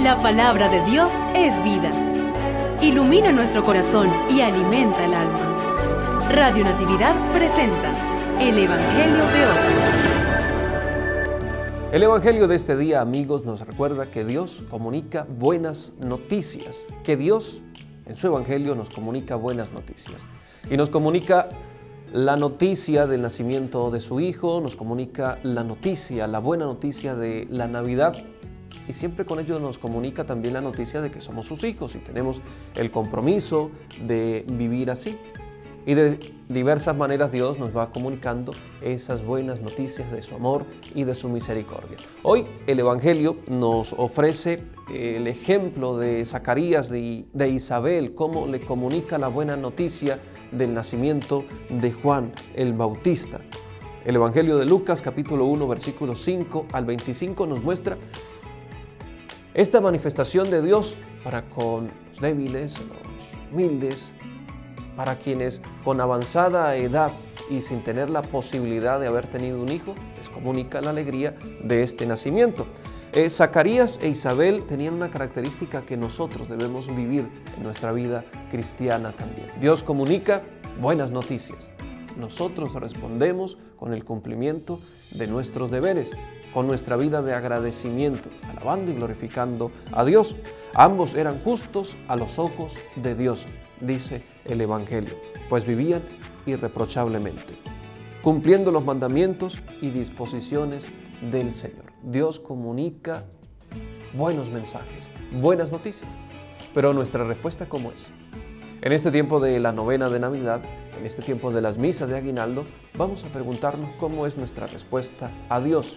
La palabra de Dios es vida. Ilumina nuestro corazón y alimenta el alma. Radio Natividad presenta el Evangelio de hoy. El Evangelio de este día, amigos, nos recuerda que Dios comunica buenas noticias. Que Dios, en su Evangelio, nos comunica buenas noticias. Y nos comunica la noticia del nacimiento de su Hijo, nos comunica la buena noticia de la Navidad. Y siempre con ello nos comunica también la noticia de que somos sus hijos y tenemos el compromiso de vivir así. Y de diversas maneras Dios nos va comunicando esas buenas noticias de su amor y de su misericordia. Hoy el Evangelio nos ofrece el ejemplo de Zacarías, de Isabel, cómo le comunica la buena noticia del nacimiento de Juan el Bautista. El Evangelio de Lucas, capítulo 1, versículos 5 al 25, nos muestra esta manifestación de Dios para con los débiles, los humildes, para quienes con avanzada edad y sin tener la posibilidad de haber tenido un hijo, les comunica la alegría de este nacimiento. Zacarías e Isabel tenían una característica que nosotros debemos vivir en nuestra vida cristiana también. Dios comunica buenas noticias. Nosotros respondemos con el cumplimiento de nuestros deberes, con nuestra vida de agradecimiento, alabando y glorificando a Dios. Ambos eran justos a los ojos de Dios, dice el Evangelio, pues vivían irreprochablemente, cumpliendo los mandamientos y disposiciones del Señor. Dios comunica buenos mensajes, buenas noticias, pero nuestra respuesta, ¿cómo es? En este tiempo de la novena de Navidad, en este tiempo de las misas de aguinaldo, vamos a preguntarnos cómo es nuestra respuesta a Dios.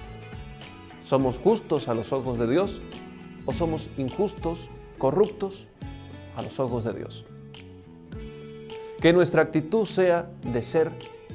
¿Somos justos a los ojos de Dios o somos injustos, corruptos a los ojos de Dios? Que nuestra actitud sea de ser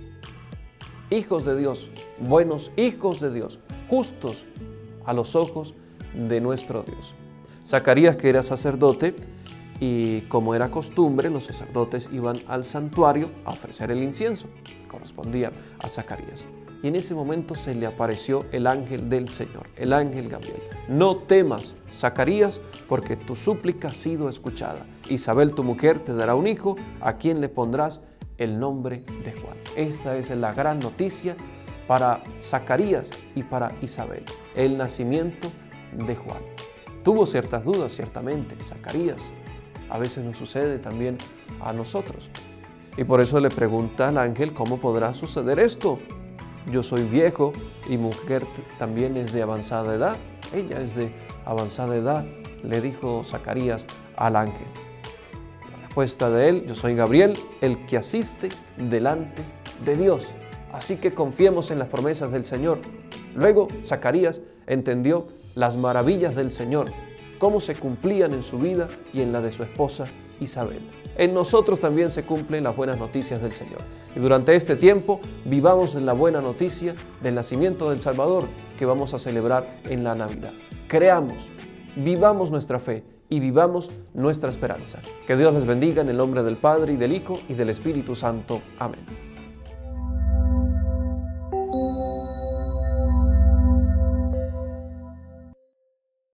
hijos de Dios, buenos hijos de Dios, justos a los ojos de nuestro Dios. Zacarías, que era sacerdote, y como era costumbre, los sacerdotes iban al santuario a ofrecer el incienso, correspondía a Zacarías. Y en ese momento se le apareció el ángel del Señor, el ángel Gabriel. No temas, Zacarías, porque tu súplica ha sido escuchada. Isabel, tu mujer, te dará un hijo, a quien le pondrás el nombre de Juan. Esta es la gran noticia para Zacarías y para Isabel, el nacimiento de Juan. Tuvo ciertas dudas, ciertamente, Zacarías. A veces nos sucede también a nosotros. Y por eso le pregunta al ángel, ¿cómo podrá suceder esto? Yo soy viejo y mi mujer también es de avanzada edad. Ella es de avanzada edad, le dijo Zacarías al ángel. La respuesta de él, yo soy Gabriel, el que asiste delante de Dios. Así que confiemos en las promesas del Señor. Luego Zacarías entendió las maravillas del Señor, cómo se cumplían en su vida y en la de su esposa Isabel. En nosotros también se cumplen las buenas noticias del Señor. Y durante este tiempo vivamos en la buena noticia del nacimiento del Salvador que vamos a celebrar en la Navidad. Creamos, vivamos nuestra fe y vivamos nuestra esperanza. Que Dios les bendiga en el nombre del Padre y del Hijo y del Espíritu Santo. Amén.